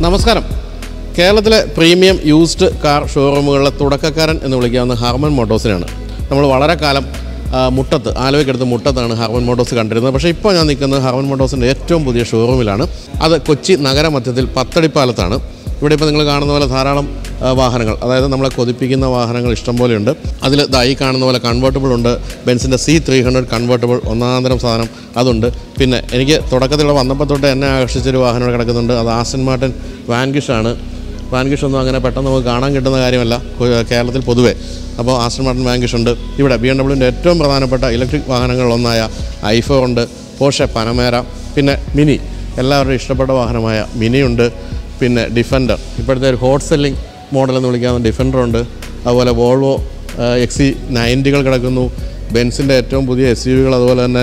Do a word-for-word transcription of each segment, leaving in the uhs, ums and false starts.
നമസ്കാരം. കേരളത്തിലെ premium used car ഷോറൂമുകളിലെ തുടക്കക്കാരൻ എന്ന് വിളിക്കാവുന്ന ഹർമൻ മോട്ടോഴ്സിനാണ്. നമ്മൾ വളരെ കാലം മുട്ടത്ത് ആലുവയ്ക്കടുത്ത് മുട്ടത്താണ് ഹർമൻ മോട്ടോഴ്സ് കണ്ടിരുന്നത്. പക്ഷേ ഇപ്പോൾ ഞാൻ നിൽക്കുന്നത് ഹർമൻ മോട്ടോഴ്സിൻ്റെ ഏറ്റവും പുതിയ ഷോറൂമിലാണ്. അത് കൊച്ചി നഗരമധ്യത്തിൽ പത്തടിപ്പാലത്താണ്. ഇവിടെ ഇപ്പോൾ നിങ്ങൾ കാണുന്ന പോലെ ധാരാളം വാഹനങ്ങൾ, അതായത് നമ്മളെ കൊതിപ്പിക്കുന്ന വാഹനങ്ങൾ ഇഷ്ടംപോലെയുണ്ട്. അതിൽ ഈ കാണുന്ന പോലെ കൺവേർട്ടബിൾ ഉണ്ട്. ബെൻസിൻ്റെ സി ത്രീ ഹൺഡ്രഡ് കൺവേർട്ടബിൾ ഒന്നാന്തരം സാധനം അതുണ്ട്. പിന്നെ എനിക്ക് തുടക്കത്തിലുള്ള വന്നപ്പോൾ തൊട്ട് എന്നെ ആകർഷിച്ചൊരു വാഹനം കിടക്കുന്നുണ്ട്. അത് ആസ്റ്റൺ മാർട്ടിൻ വാൻഗിഷാണ്. വാൻഗിഷ് ഒന്നും അങ്ങനെ പെട്ടെന്ന് നമുക്ക് കാണാൻ കിട്ടുന്ന കാര്യമല്ല കേരളത്തിൽ പൊതുവേ. അപ്പോൾ ആസ്റ്റൺ മാർട്ടിൻ വാൻഗിഷ് ഉണ്ട്. ഇവിടെ ബി എം ഡബ്ല്യുവിൻ്റെ ഏറ്റവും പ്രധാനപ്പെട്ട ഇലക്ട്രിക് വാഹനങ്ങളിലൊന്നായ ഐ ഫോർ ഉണ്ട്. പോർഷെ പനമേര, പിന്നെ മിനി, എല്ലാവരുടെയും ഇഷ്ടപ്പെട്ട വാഹനമായ മിനിയുണ്ട്. പിന്നെ ഡിഫൻഡർ, ഇപ്പോഴത്തെ ഒരു ഹോട്ട് സെല്ലിംഗ് മോഡൽ എന്ന് വിളിക്കാവുന്ന ഡിഫൻഡർ ഉണ്ട്. അതുപോലെ വോൾവോ എക്സ് സി നയൻറ്റികൾ കിടക്കുന്നു. ബെൻസിൻ്റെ ഏറ്റവും പുതിയ എസ് യു വികൾ, അതുപോലെ തന്നെ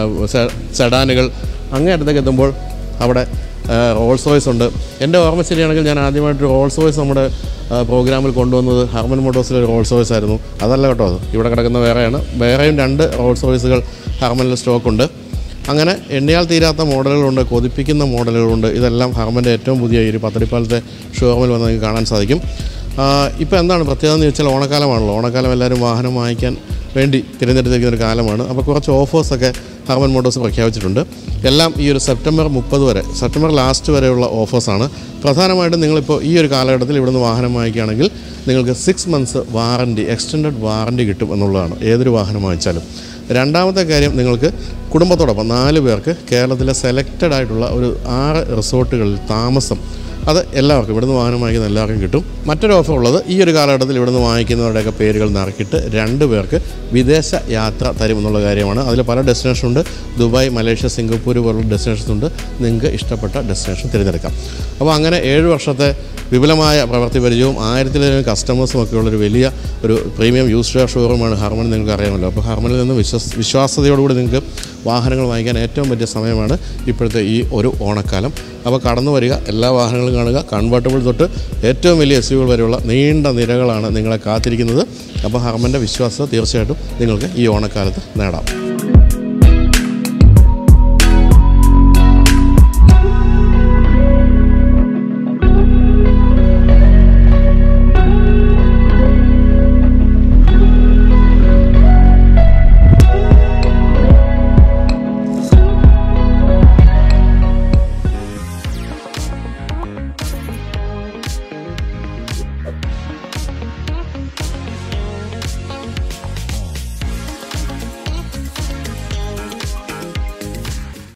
സെഡാനുകൾ. അങ്ങേയറ്റത്തേക്ക് എത്തുമ്പോൾ അവിടെ റോൾസ് റോയ്സ് ഉണ്ട്. എൻ്റെ ഓർമ്മ ശരിയാണെങ്കിൽ ഞാൻ ആദ്യമായിട്ട് റോൾസ് റോയ്സ് നമ്മുടെ പ്രോഗ്രാമിൽ കൊണ്ടുവന്നത് ഹർമൻ മോട്ടോഴ്സിലെ റോൾസ് റോയ്സ് ആയിരുന്നു. അതല്ല കേട്ടോ, അത് ഇവിടെ കിടക്കുന്ന വേറെയാണ്. വേറെയും രണ്ട് റോൾസ് റോയ്സുകൾ ഹർമനിൽ സ്റ്റോക്കുണ്ട്. അങ്ങനെ എണ്ണിയാൽ തീരാത്ത മോഡലുകളുണ്ട്, കൊതിപ്പിക്കുന്ന മോഡലുകളുണ്ട്. ഇതെല്ലാം ഹർമൻ്റെ ഏറ്റവും പുതിയ ഈ ഒരു പത്തടിപ്പാലത്തെ ഷോറൂമിൽ വന്ന് നിങ്ങൾക്ക് കാണാൻ സാധിക്കും. ഇപ്പോൾ എന്താണ് പ്രത്യേകത എന്ന് ചോദിച്ചാൽ ഓണക്കാലമാണല്ലോ. ഓണക്കാലം എല്ലാവരും വാഹനം വാങ്ങിക്കാൻ വേണ്ടി തിരഞ്ഞെടുത്തിരിക്കുന്ന ഒരു കാലമാണ്. അപ്പോൾ കുറച്ച് ഓഫേഴ്സൊക്കെ ഹർമൻ മോട്ടോഴ്സ് പ്രഖ്യാപിച്ചിട്ടുണ്ട്. എല്ലാം ഈ ഒരു സെപ്റ്റംബർ മുപ്പത് വരെ, സെപ്റ്റംബർ ലാസ്റ്റ് വരെയുള്ള ഓഫേഴ്സാണ്. പ്രധാനമായിട്ടും നിങ്ങളിപ്പോൾ ഈ ഒരു കാലഘട്ടത്തിൽ ഇവിടുന്ന് വാഹനം വാങ്ങിക്കുകയാണെങ്കിൽ നിങ്ങൾക്ക് six months warranty, extended warranty കിട്ടും എന്നുള്ളതാണ് ഏതൊരു വാഹനം വാങ്ങിച്ചാലും. രണ്ടാമത്തെ കാര്യം, നിങ്ങൾക്ക് കുടുംബത്തോടൊപ്പം നാല് പേർക്ക് കേരളത്തിലെ സെലക്റ്റഡ് ആയിട്ടുള്ള ഒരു ആറ് റിസോർട്ടുകളിൽ താമസം, അത് എല്ലാവർക്കും ഇവിടുന്ന് വാഹനം വാങ്ങിക്കുന്ന എല്ലാവർക്കും കിട്ടും. മറ്റൊരു ഓഫർ ഉള്ളത്, ഈ ഒരു കാലഘട്ടത്തിൽ ഇവിടുന്ന് വാങ്ങിക്കുന്നവരുടെയൊക്കെ പേരുകൾ നറുക്കിയിട്ട് രണ്ട് പേർക്ക് വിദേശ യാത്ര തരുമെന്നുള്ള കാര്യമാണ്. അതിൽ പല ഡെസ്റ്റിനേഷൻ ഉണ്ട്. ദുബായ്, മലേഷ്യ, സിംഗപ്പൂർ പോലുള്ള ഡെസ്റ്റിനേഷൻസ് ഉണ്ട്. നിങ്ങൾക്ക് ഇഷ്ടപ്പെട്ട ഡെസ്റ്റിനേഷൻ തിരഞ്ഞെടുക്കാം. അപ്പോൾ അങ്ങനെ ഏഴ് വർഷത്തെ വിപുലമായ പ്രവൃത്തി പരിചയവും ആയിരത്തിലധികം കസ്റ്റമേഴ്സും ഒക്കെ ഉള്ളൊരു വലിയ ഒരു പ്രീമിയം യൂസ്ഡ് കാർ ഷോറൂമാണ് ഹർമൻ. നിങ്ങൾക്ക് അറിയാമല്ലോ. അപ്പോൾ ഹർമനിൽ നിന്ന് വിശ്വസ് വിശ്വാസ്യതയോടുകൂടി നിങ്ങൾക്ക് വാഹനങ്ങൾ വാങ്ങിക്കാൻ ഏറ്റവും പറ്റിയ സമയമാണ് ഇപ്പോഴത്തെ ഈ ഒരു ഓണക്കാലം. അപ്പോൾ കടന്നു വരിക, എല്ലാ വാഹനങ്ങളും കാണുക. കൺവേർട്ടബിൾ തൊട്ട് ഏറ്റവും വലിയ എസ് യുകൾ വരെയുള്ള നീണ്ട നിരകളാണ് നിങ്ങളെ കാത്തിരിക്കുന്നത്. അപ്പോൾ ഹർമൻ്റെ വിശ്വാസ്യത തീർച്ചയായിട്ടും നിങ്ങൾക്ക് ഈ ഓണക്കാലത്ത് നേടാം.